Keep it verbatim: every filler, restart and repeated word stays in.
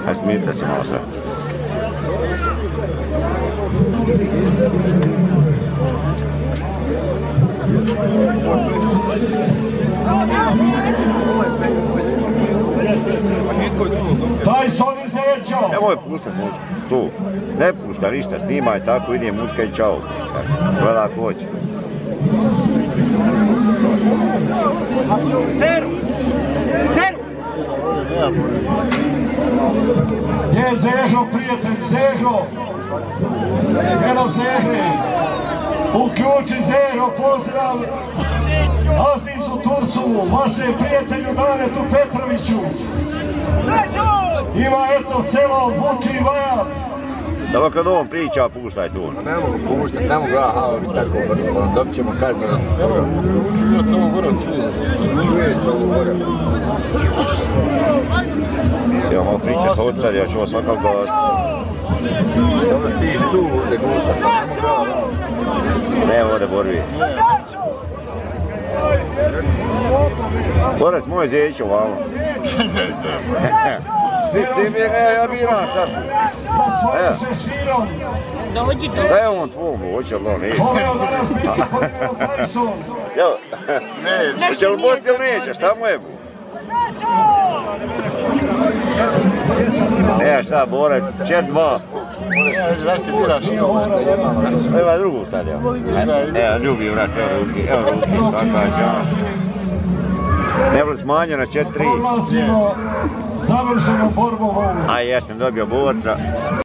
Aj smirite se malo sad. Tyson izlećao! Nemoj puštat muziku, tu. Ne pušta ništa, snimaj tako, ide muzika i čao. Gleda ako hoće. Zeru! Zeru! Gdje je Zehro, prijatelj, Zehro? Evo Zehre! Uključi Zehro, pozdrav Azizu Turcu, vašem prijatelju Danetu Petroviću. Ima eto selo Vuči Vajat. Samo kad on priča, puštaj tu. Ne mogu puštat, ne mogu ja haori tako brzo, dobit ćemo kaznu. Evo, uči bilo to ovo gore, čuje. Čuje se ovo gore. Sjeo malo pričaš od sad, ja ću vas svakav gost. Dobro, ti iš tu ovdje gusat, ne mogu ja. Ne, ovdje borbi. Borac moj zeće ovamo. Stici mi ga, ja biram sad. Sa svojim šeširom. Dođi, dođi. Šta je on tvojom, hoće li on, neće? Voleo danas biti podnijel Tyson. Jel? Neće. Hoće li bosti ili neće, šta mu je? Ne, šta, borac, čet dva. Zašto ti biraš? Evo drugu sad, evo. Evo drugi vrat, evo ruki, evo ruki, svaka čast. Ne bilo smanjeno na četiri tri. Proglasimo završenom borbom ovu. A jesam dobio borca.